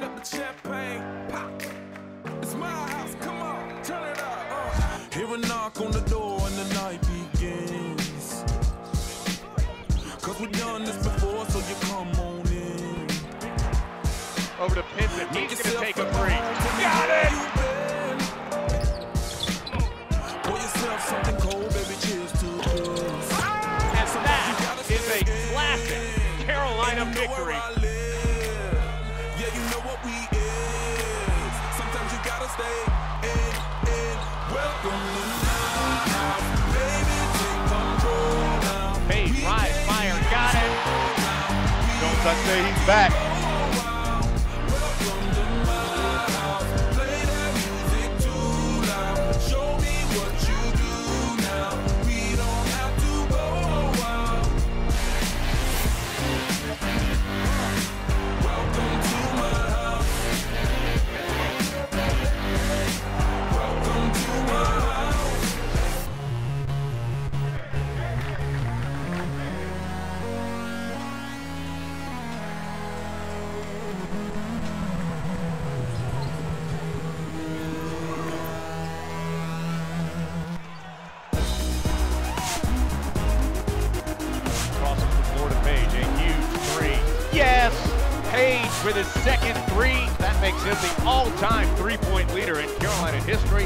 open up the champagne, pop. It's my house, come on, turn it up. Hear a knock on the door and the night begins. Cause we've done this before, so you come on in. Over to Pittman, he's gonna take a three. Got it! Pour yourself something cold, baby, cheers to this. And that is a classic Carolina victory. Yeah, you know what we is. Sometimes you gotta stay in. Welcome to my house, baby, take control now. Page, rise, fire, got it. Don't touch that, he's back. Welcome to my house, play that music too loud. Show me what you do now. We don't have to go out. Welcome to my house. Welcome to my house. Crosses to Florida Page, a huge three. Yes! Page with his second three. That makes him the all-time three-point leader in Carolina history.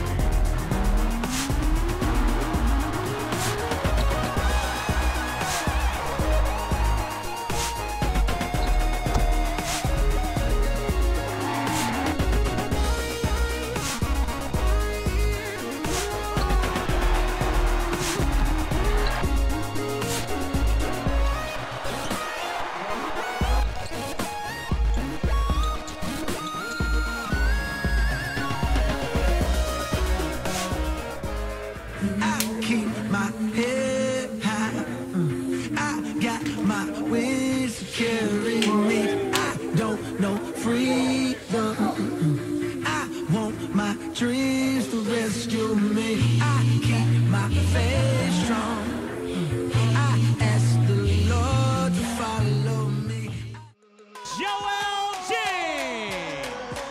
I keep my head high. I got my wings to carry me. I don't know freedom. I want my dreams to rescue me. I keep my faith strong. I ask the Lord to follow me. Joel James!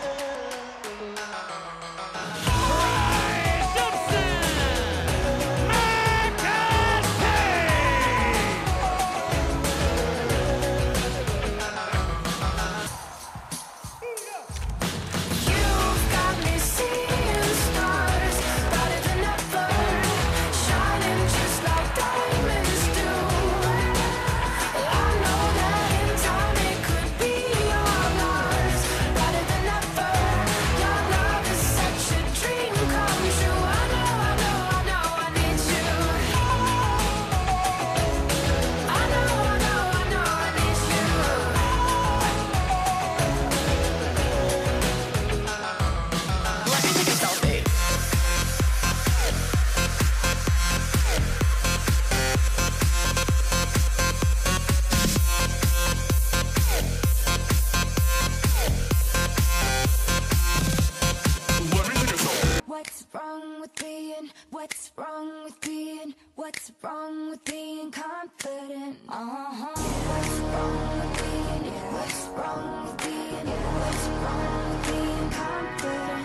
You've got me seeing stars brighter than ever, shining just like diamonds do. I know that in time it could be our lives, brighter than ever. Your love is such a dream come true. I know I need you. I know I need you. Let me take a selfie. What's wrong with being? What's wrong with being? What's wrong with being confident? What's wrong with being? What's wrong with being? What's wrong with being confident?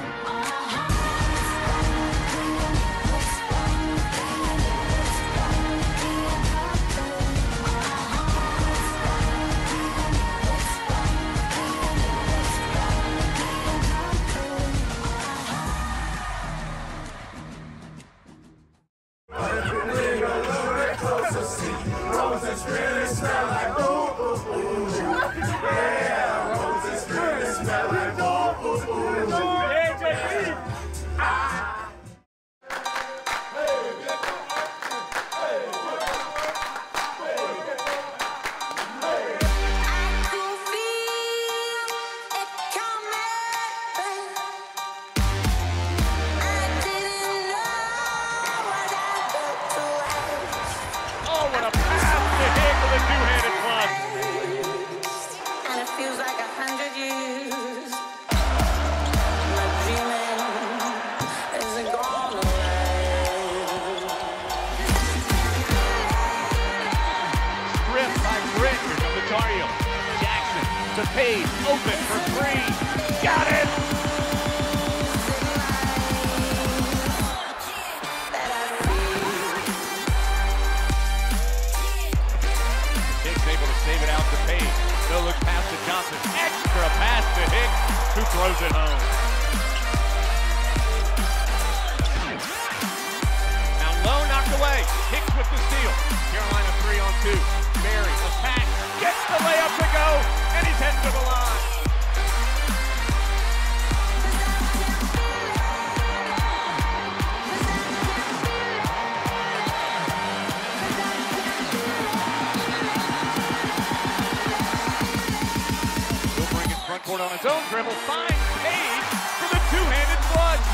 What's wrong with being? What's wrong with being confident? What's wrong with being? What's wrong with being? What's wrong with being confident? Roses really smell like ooh, ooh, ooh. Yeah, roses really smell like ooh, ooh, ooh. I could feel it coming. I didn't know what I felt to waste. Oh, what a pass to hit with a two-handed clutch. And it feels like 100 years. My dreaming isn't gone away. Stripped by Britt. Here comes the Tar Heels. Jackson to Page, open for three. got it! Hicks able to save it out to Page. No look pass to Johnson. Extra pass to Hicks, who throws it home. Now low, knocked away. Hicks with the steal. Carolina 3-on-2. Barry, attack, gets the layup to go, and he's heading to the line. He'll bring it front court on his own dribble, finds Page for the two-handed flush.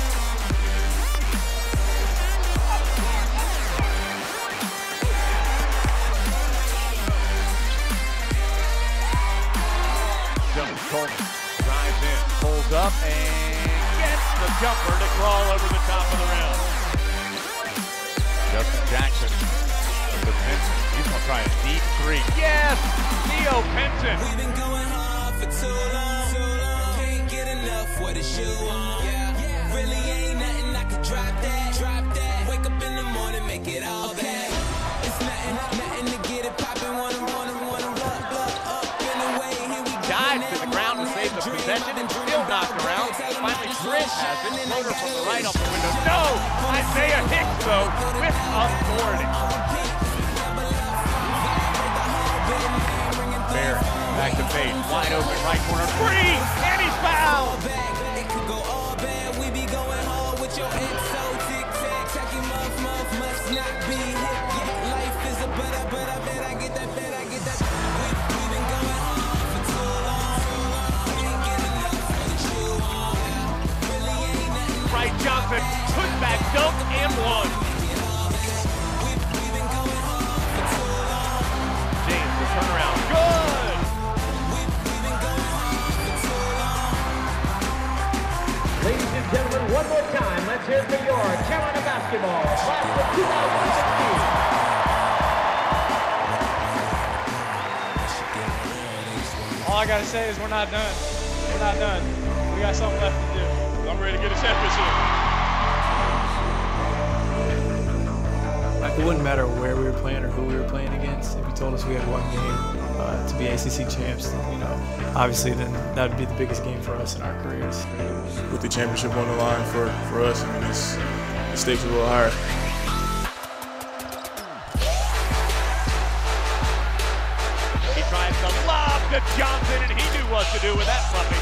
Coleman drives in, pulls up, and gets the jumper to crawl over the top of the rim. Justin Jackson with Penson. He's going to try a deep three. Yes! Theo Penson. We've been going hard for too long. Can't get enough with a shoe on. Yeah. Really ain't nothing I could drop that. Wake up in the morning, make it all back. It's nothing to get it poppin'. Wanna up and away. Here we go. Dives to the ground to save the possession, still knocked around. Finally, Chris has it. Floater from the right off the window. No! Isaiah Hicks, though, with authority. Barry, back to Page. Wide open, right corner. Free! And he's fouled! It could go all bad. We be going hard with your XO tic-tac. Checking muff must not be hit. Yeah, life is a but I bet I get that. We've been going hard for too long. Can't get enough for the shoe on. Really ain't nothing. Right, Johnson, put back, dunk, and one. We've been going hard for too long. James, the turnaround. Good! We've been going hard for too long. Ladies and gentlemen, one more time, let's hear it for your Carolina basketball class of 2016. All I gotta say is we're not done. We're not done. We got something left to do. I'm ready to get a championship. It wouldn't matter where we were playing or who we were playing against. If you told us we had one game to be ACC champs, then, obviously then that would be the biggest game for us in our careers. With the championship on the line for us, the stakes are a little higher. He tries to lob to Johnson, and he knew what to do with that fluffing.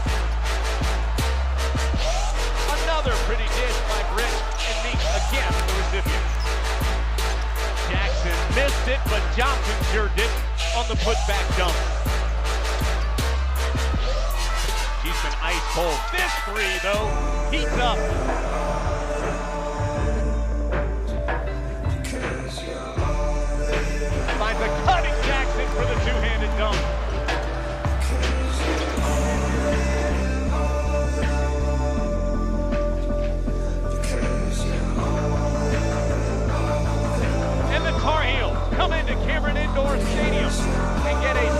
Another pretty dish by Britt, and Meek again the recipient. Jackson missed it, but Johnson sure didn't on the putback dunk. He's been ice cold. This three, though, heats up. Finds a cutting Jackson for the two-handed dunk. And the Tar Heels come into Cameron Indoor Stadium and get a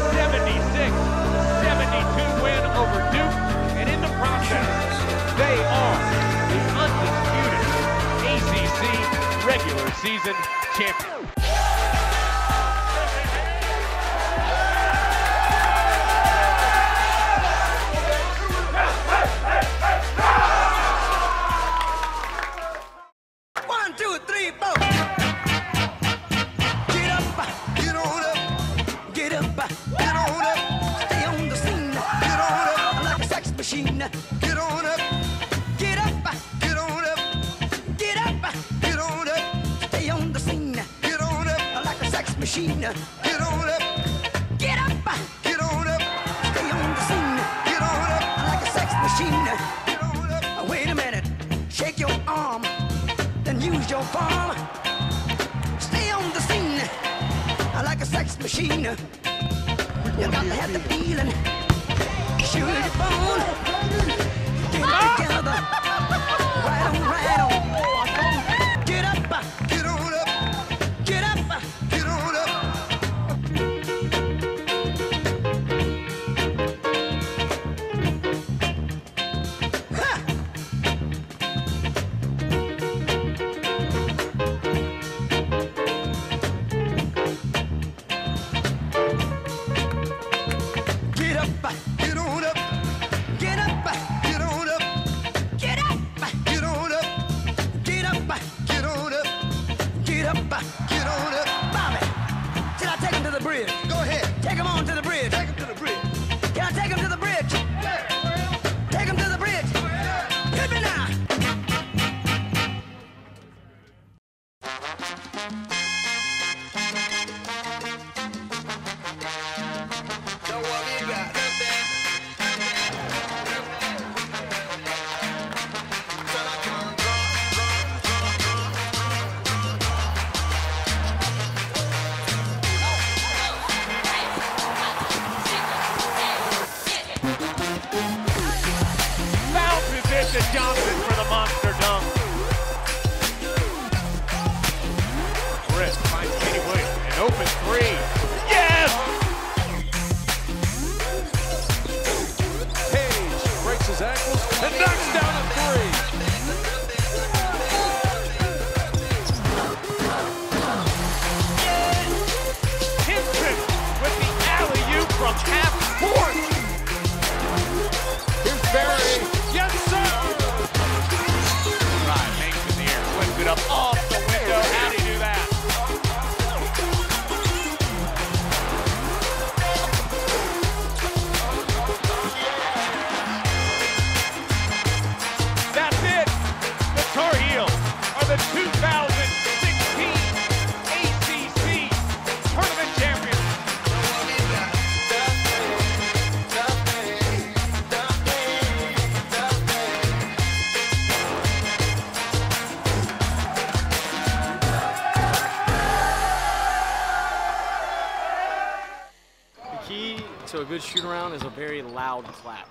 76-72 win over Duke, and in the process, they are the undisputed ACC regular season champions. Get on up, get up, get on up, get up, get on up, stay on the scene. Get on up like a sex machine. Get on up, get up, get on up, stay on the scene. Get on up like a sex machine. Get on up. Wait a minute, shake your arm, then use your palm. Stay on the scene like a sex machine. You got to have the feeling. Shoot your phone. Get it together. Right on, right on. Get up, get on up. Get up, get on up. open three. Yes! Page breaks his ankles and knocks down a three. Hinton with the alley-oop from half court. Here's Barry. Yes, sir! Right, hangs in the air, flips it up off the window. How'd he do that? That's it. The Tar Heels are the 2016 ACC Tournament champions. The key to a good shoot around is a very loud clap.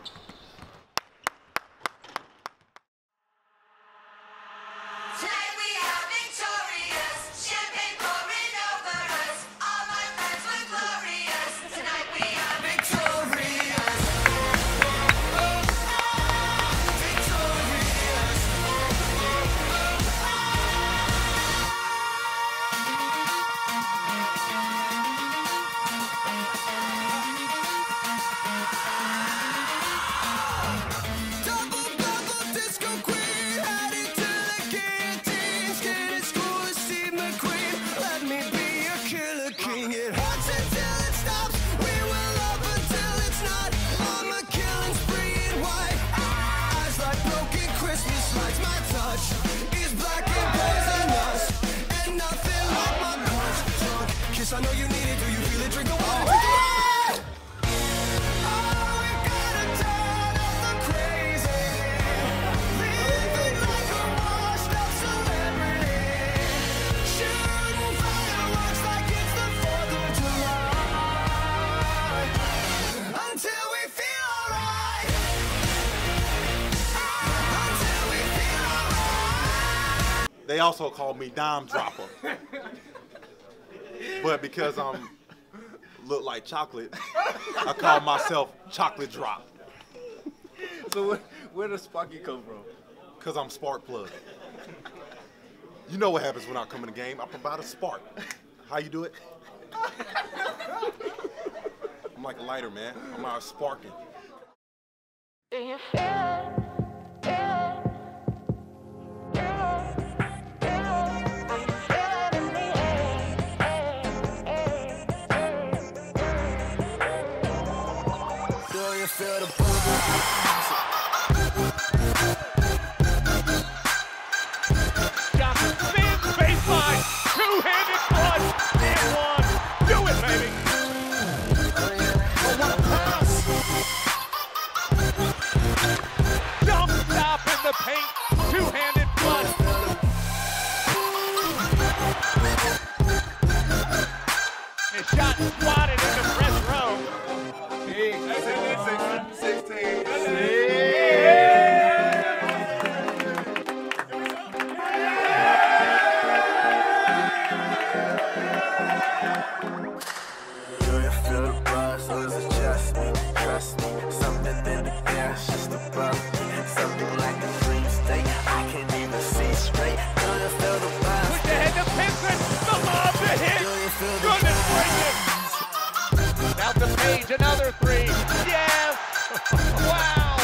Tonight we are victorious, champagne pouring over us. All my friends were glorious. Tonight we are victorious. Double disco queen, headed to the guillotine. Skin is cool as Steve McQueen. Let me be your killer king. It hurts until it stops. We will love until it's not. I'm a killing spree in white. Eyes like broken Christmas lights. My touch is black and poisonous. And nothing like my punch. Drunk kiss, I know you need it. Do you feel it? Drink the water. Drink the water. They also call me Dime Dropper. But because I'm look like chocolate, I call myself Chocolate Drop. So where does Sparky come from? Because I'm Spark Plug. You know what happens when I come in the game. I provide a spark. How you do it? I'm like a lighter, man. I'm out sparking. Do you feel it? Feel the Johnson spins baseline, two-handed flush, and one. Do it, baby. Oh, what a pass. Jump stop in the paint, two-handed flush. His shot swatted into press row. Page, another three. Yes! Wow!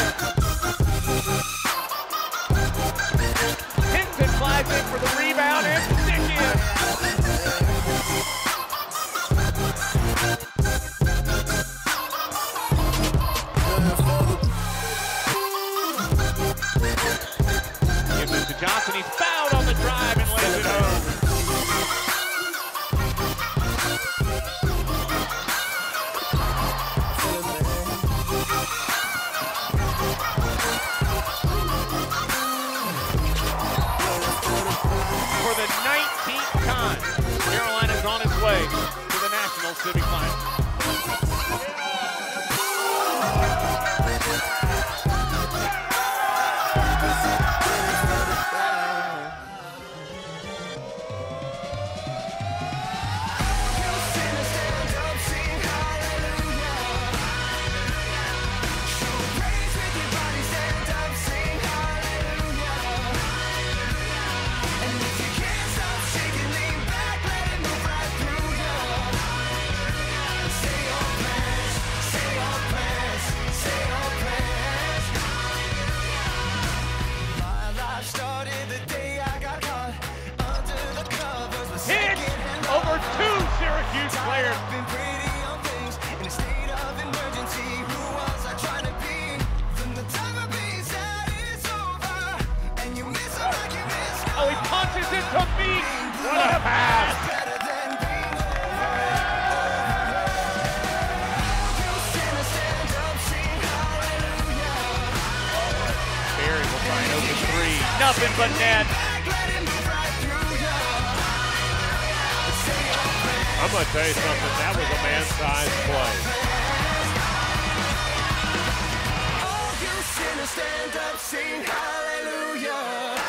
Hinton flies in for the rebound and stick in. Gives it to Johnson. He's fouled on the drive and lays it home. For the 19th time, Carolina's on its way to the National Civic Final. weird. Been waiting on things in a state of emergency. Who was I trying to be? From the time of being said it's over, and you miss it like you missed. Oh, he punches it to feet. What a pass. Better than being over. You sinner, stand up, sing hallelujah. Barry will try an open three. Nothing but net. I'm going to tell you something. That was a man-sized play. Oh, you sinners, stand up, sing hallelujah.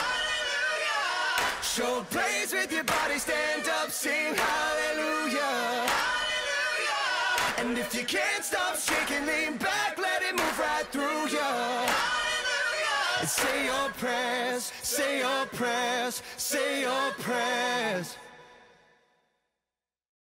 Show praise with your body, stand up, sing hallelujah. And if you can't stop shaking, lean back, let it move right through you. And say your prayers, say your prayers, say your prayers.